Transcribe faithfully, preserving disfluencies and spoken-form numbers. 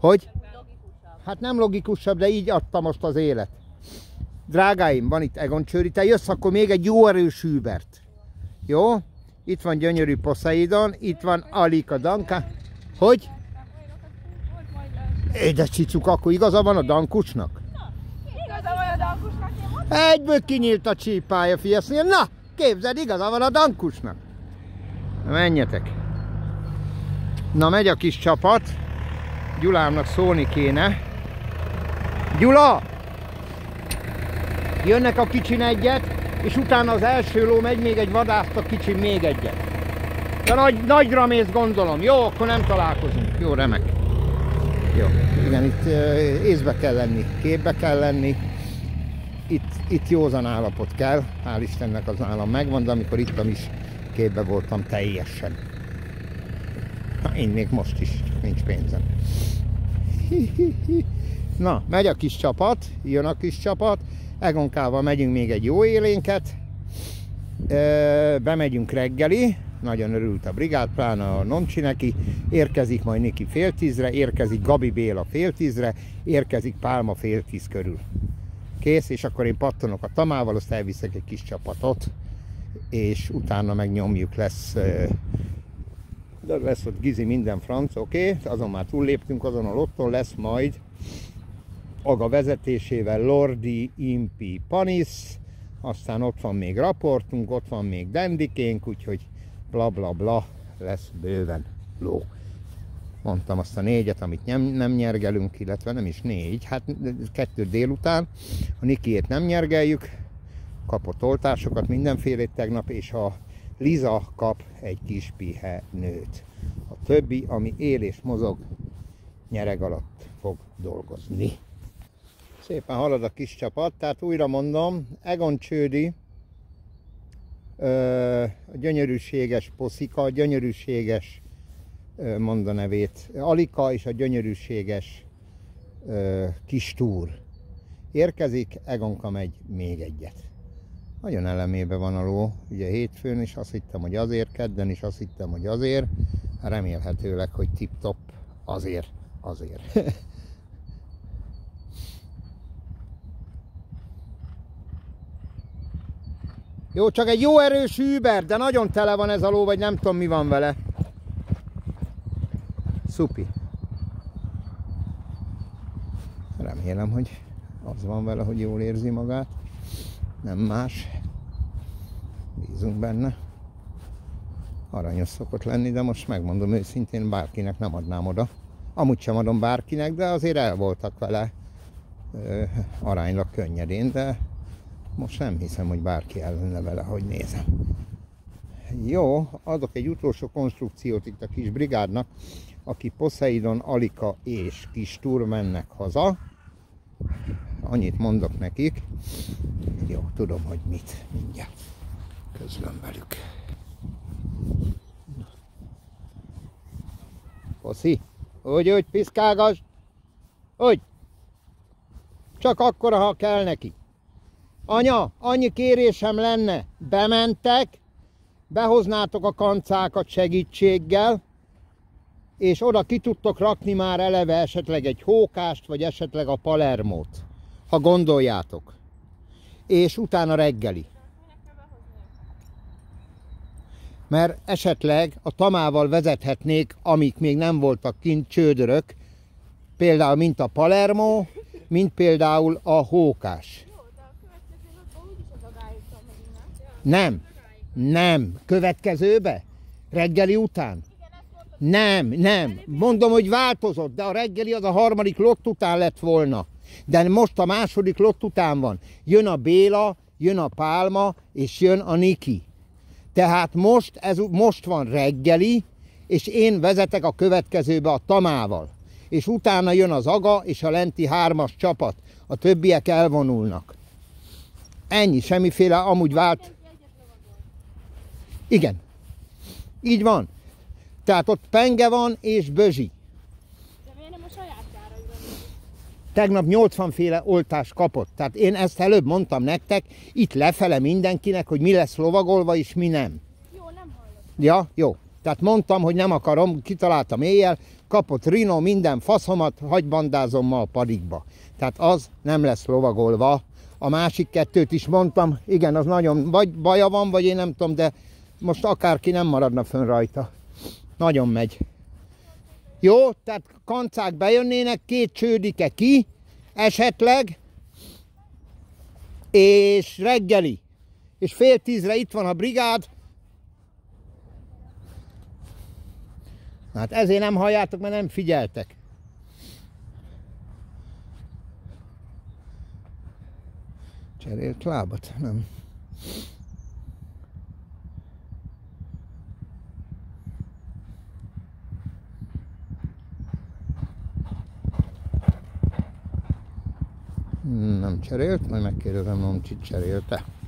Hogy? Hát nem logikusabb, de így adta most az élet. Drágáim, van itt Egon Csőri, te jössz, akkor még egy jó erős Hubert. Jó? Itt van gyönyörű Poseidon, itt van Alika Danka. Hogy? Édes csicuk, akkor igaza van a Dankusnak? Igaza van a Dankusnak, én mondtam. Egyből kinyílt a csípája, fiasz. Na, képzeld, igaza van a Dankusnak. Na, menjetek. Na, megy a kis csapat. Gyulámnak szólni kéne. Gyula! Jönnek a kicsin egyet, és utána az első ló megy, még egy vadászt, a kicsin még egyet. De nagy, nagyra mész, gondolom. Jó, akkor nem találkozunk. Jó, remek. Jó, igen, itt észbe kell lenni, képbe kell lenni. Itt, itt józan állapot kell. Hál' Istennek az nálam megvan, de amikor ittam is képbe voltam teljesen. Na, én még most is, nincs pénzem. Na, megy a kis csapat, jön a kis csapat. Egonkával megyünk még egy jó élénket. Bemegyünk reggeli. Nagyon örült a brigád, pláne a Noncsi neki. Érkezik majd Niki fél tízre, érkezik Gabi Béla fél tízre, érkezik Pálma fél tíz körül. Kész, és akkor én pattanok a Tamával, azt elviszek egy kis csapatot, és utána megnyomjuk, lesz, de lesz ott Gizi minden franc, oké, okay? Azon már túlléptünk, azon a lotton lesz majd Aga vezetésével Lordi, Impi, Panis, aztán ott van még raportunk, ott van még Dendikénk, úgyhogy bla bla bla, lesz bőven ló. Mondtam azt a négyet, amit nem, nem nyergelünk, illetve nem is négy, hát kettő délután. A Nikiét nem nyergeljük, kapott oltásokat, mindenfélét tegnap, és a Liza kap egy kis pihenőt. A többi, ami él és mozog, nyereg alatt fog dolgozni. Szépen halad a kis csapat, tehát újra mondom, Egon Csődi, a gyönyörűséges Poszika, a gyönyörűséges, mond a nevét, Alika és a gyönyörűséges kis túr. Érkezik, Egonka megy még egyet. Nagyon elemébe van a ló, ugye hétfőn is azt hittem, hogy azért, kedden is azt hittem, hogy azért, remélhetőleg, hogy tip-top, azért, azért. Jó, csak egy jó erős Hubert, de nagyon tele van ez a ló, vagy nem tudom, mi van vele. Szupi. Remélem, hogy az van vele, hogy jól érzi magát. Nem más. Bízunk benne. Aranyos szokott lenni, de most megmondom őszintén, bárkinek nem adnám oda. Amúgy sem adom bárkinek, de azért el voltak vele ö, aránylag könnyedén, de most nem hiszem, hogy bárki el lenne vele, hogy nézem. Jó, adok egy utolsó konstrukciót itt a kis brigádnak, aki Poseidon, Alika és kis túr mennek haza. Annyit mondok nekik. Jó, tudom, hogy mit. Mindjárt közlöm velük. Poszi, úgy, úgy, piszkálgass. Úgy. Csak akkora, ha kell neki. Anya, annyi kérésem lenne, bementek, behoznátok a kancákat segítséggel, és oda ki tudtok rakni már eleve esetleg egy hókást, vagy esetleg a Palermót, ha gondoljátok. És utána reggeli. Mert esetleg a Tamával vezethetnék, amik még nem voltak kint, csődörök, például mint a Palermo, mint például a hókás. Nem, nem. Következőbe? Reggeli után? Nem, nem. Mondom, hogy változott, de a reggeli az a harmadik lott után lett volna. De most a második lott után van. Jön a Béla, jön a Pálma, és jön a Niki. Tehát most, ez, most van reggeli, és én vezetek a következőbe a Tamával. És utána jön az Aga és a lenti hármas csapat. A többiek elvonulnak. Ennyi, semmiféle amúgy vált. Igen. Így van. Tehát ott penge van és bözsi. De miért nem a sajátjára igaz? Tegnap nyolcvan féle oltást kapott. Tehát én ezt előbb mondtam nektek, itt lefele mindenkinek, hogy mi lesz lovagolva és mi nem. Jó, nem hallott. Ja, jó. Tehát mondtam, hogy nem akarom, kitaláltam éjjel, kapott Rino minden faszomat, hagy bandázom ma a padikba. Tehát az nem lesz lovagolva. A másik kettőt is mondtam, igen, az nagyon, vagy baja van, vagy én nem tudom, de most akárki nem maradna fönn rajta. Nagyon megy. Jó, tehát kancák bejönnének, két csődike ki, esetleg, és reggeli. És fél tízre itt van a brigád. Hát ezért nem halljátok, mert nem figyeltek. Cserélt lábat? Nem. Nem cserélt, majd megkérdezem, Momcsit cserélte.